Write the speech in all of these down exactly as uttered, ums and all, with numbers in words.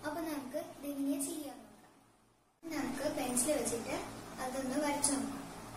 അപ്പൊ നമുക്ക് ഇതെങ്ങനെ ചെയ്യാൻ നോക്കാം. നമുക്ക് പെൻസിൽ വെച്ചിട്ട് അതൊന്ന് വരച്ചു നോക്കാം.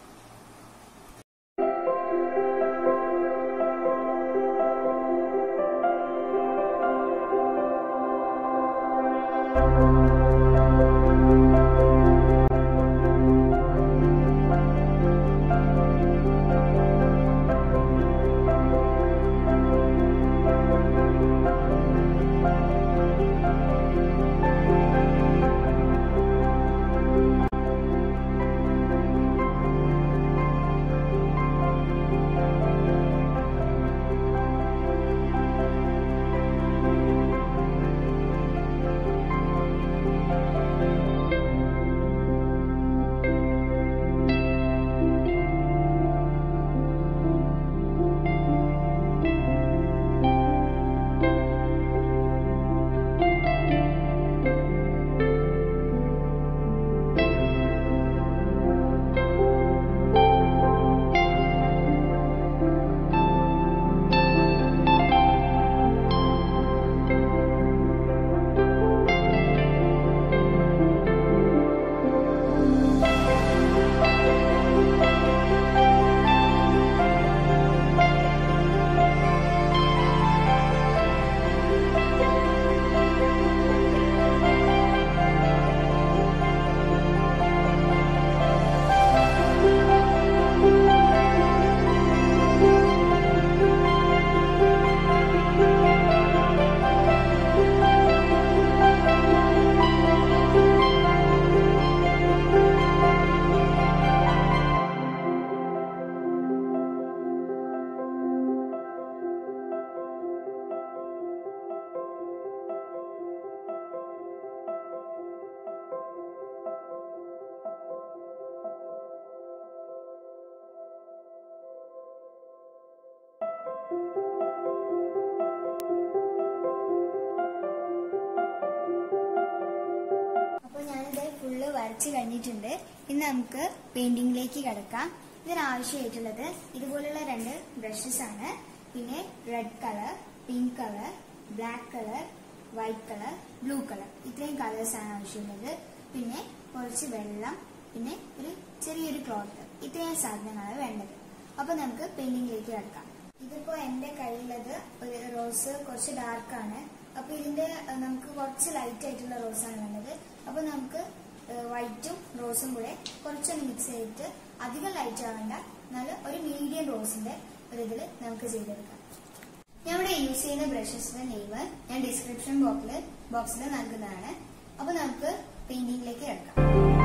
ഫുള്ള് വരച്ച് കഴിഞ്ഞിട്ടുണ്ട്. ഇനി നമുക്ക് പെയിന്റിംഗിലേക്ക് കിടക്കാം. ഇതിനാവശ്യമായിട്ടുള്ളത് ഇതുപോലുള്ള രണ്ട് ബ്രഷസ് ആണ്. പിന്നെ red colour, pink colour, black colour, white colour, blue colour, ഇത്രയും കളേഴ്സ് ആണ് ആവശ്യമുള്ളത്. പിന്നെ കുറച്ച് വെള്ളം, പിന്നെ ഒരു ചെറിയൊരു ക്ലോത്ത്, ഇത്രയും സാധനങ്ങളാണ് വേണ്ടത്. അപ്പൊ നമുക്ക് പെയിന്റിംഗിലേക്ക് കിടക്കാം. ഇതിപ്പോ എന്റെ കയ്യിലുള്ളത് ഒരു റോസ് കുറച്ച് ഡാർക്കാണ്. അപ്പൊ ഇതിന്റെ നമുക്ക് കുറച്ച് ലൈറ്റ് ആയിട്ടുള്ള റോസാണ് വേണ്ടത്. അപ്പൊ നമുക്ക് വൈറ്റും റോസും കൂടെ കുറച്ചൊന്ന് മിക്സ് ചെയ്തിട്ട് അധികം ലൈറ്റ് ആവേണ്ട, എന്നാലും ഒരു മീഡിയം റോസിന്റെ ഒരു ഇതിൽ നമുക്ക് ചെയ്തെടുക്കാം. ഞാൻ ഇവിടെ യൂസ് ചെയ്യുന്ന ബ്രഷസിന്റെ നെയിം ഞാൻ ഡിസ്ക്രിപ്ഷൻ ബോക്സിൽ ബോക്സിൽ നൽകുന്നതാണ്. അപ്പൊ നമുക്ക് പെയിന്റിംഗിലേക്ക് കിടക്കാം.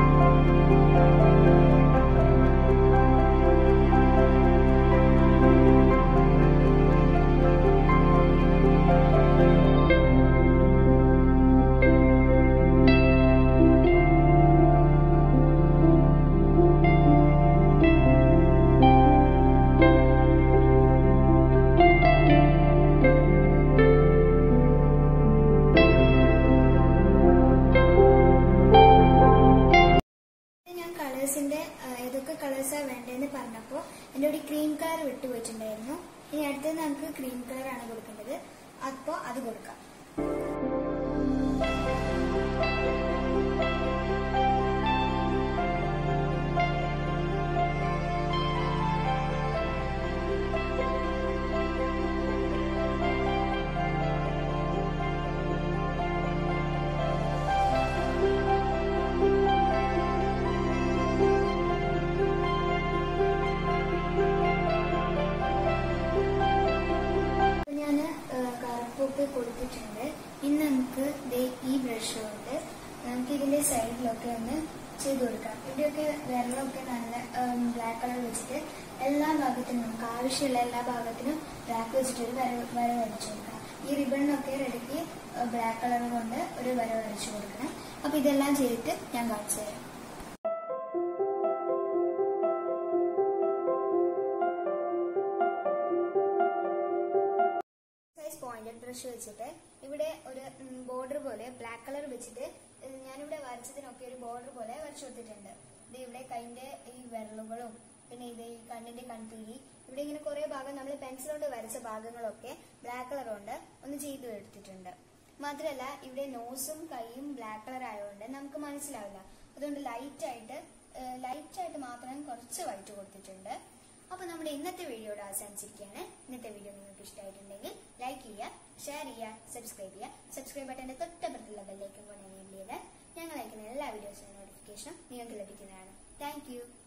ഏതൊക്കെ കളേഴ്സാണ് വേണ്ടതെന്ന് പറഞ്ഞപ്പോ എന്റെ ഒരു ക്രീം കളർ വിട്ടുപോയിട്ടുണ്ടായിരുന്നു. ഇനി അടുത്തത് നമുക്ക് ക്രീം കളറാണ് കൊടുക്കേണ്ടത്. അപ്പോ അത് കൊടുക്കാം. കൊടുത്തിട്ടുണ്ട്. ഇനി നമുക്ക് ഈ ബ്രഷ് കൊണ്ട് നമുക്ക് ഇതിന്റെ സൈഡിലൊക്കെ ഒന്ന് ചെയ്ത് കൊടുക്കാം. ഇവിടെയൊക്കെ വെള്ളമൊക്കെ നല്ല ബ്ലാക്ക് കളർ വെച്ചിട്ട് എല്ലാ ഭാഗത്തിനും നമുക്ക് ആവശ്യമുള്ള എല്ലാ ഭാഗത്തിനും ബ്ലാക്ക് വെച്ചിട്ട് ഒരു വര വര വരച്ചു കൊടുക്കാം. ഈ റിബണിനൊക്കെ റെഡിക്ക് ബ്ലാക്ക് കളർ കൊണ്ട് ഒരു വര വരച്ചു കൊടുക്കണം. അപ്പൊ ഇതെല്ലാം ചെയ്തിട്ട് ഞാൻ കാണിച്ചു തരാം. പോയിന്റഡ് ബ്രഷ് വെച്ചിട്ട് ഇവിടെ ഒരു ബോർഡർ പോലെ ബ്ലാക്ക് കളർ വെച്ചിട്ട് ഞാനിവിടെ വരച്ചതിനൊക്കെ ഒരു ബോർഡർ പോലെ വരച്ചു കൊടുത്തിട്ടുണ്ട്. ഇത് ഇവിടെ കൈന്റെ ഈ വിരലുകളും പിന്നെ ഇത് ഈ കണ്ണിന്റെ കൺപീലി ഇവിടെ ഇങ്ങനെ കുറെ ഭാഗം നമ്മൾ പെൻസിൽ കൊണ്ട് വരച്ച ഭാഗങ്ങളൊക്കെ ബ്ലാക്ക് കളർ കൊണ്ട് ഒന്ന് ചെയ്തു എടുത്തിട്ടുണ്ട്. മാത്രമല്ല ഇവിടെ നോസും കൈയും ബ്ലാക്ക് കളർ ആയതുകൊണ്ട് നമുക്ക് മനസ്സിലാവില്ല. അതുകൊണ്ട് ലൈറ്റ് ആയിട്ട് ലൈറ്റ് ആയിട്ട് മാത്രം കുറച്ച് വൈറ്റ് കൊടുത്തിട്ടുണ്ട്. അപ്പൊ നമ്മുടെ ഇന്നത്തെ വീഡിയോയുടെ അവസാനിച്ചിരിക്കുകയാണ്. ഇന്നത്തെ വീഡിയോ നിങ്ങൾക്ക് ഇഷ്ടമായിട്ടുണ്ടെങ്കിൽ ലൈക്ക് ചെയ്യുക, ഷെയർ ചെയ്യുക, സബ്സ്ക്രൈബ് ചെയ്യുക. സബ്സ്ക്രൈബ് ബട്ടന്റെ തൊട്ടപ്പുറത്തുള്ള ബെല്ലൈക്കൺ കൊണ്ട് എനേബിൾ ചെയ്താൽ ഞങ്ങൾ അയക്കുന്ന എല്ലാ വീഡിയോസിന്റെ നോട്ടിഫിക്കേഷനും നിങ്ങൾക്ക് ലഭിക്കുന്നതാണ്. Thank U.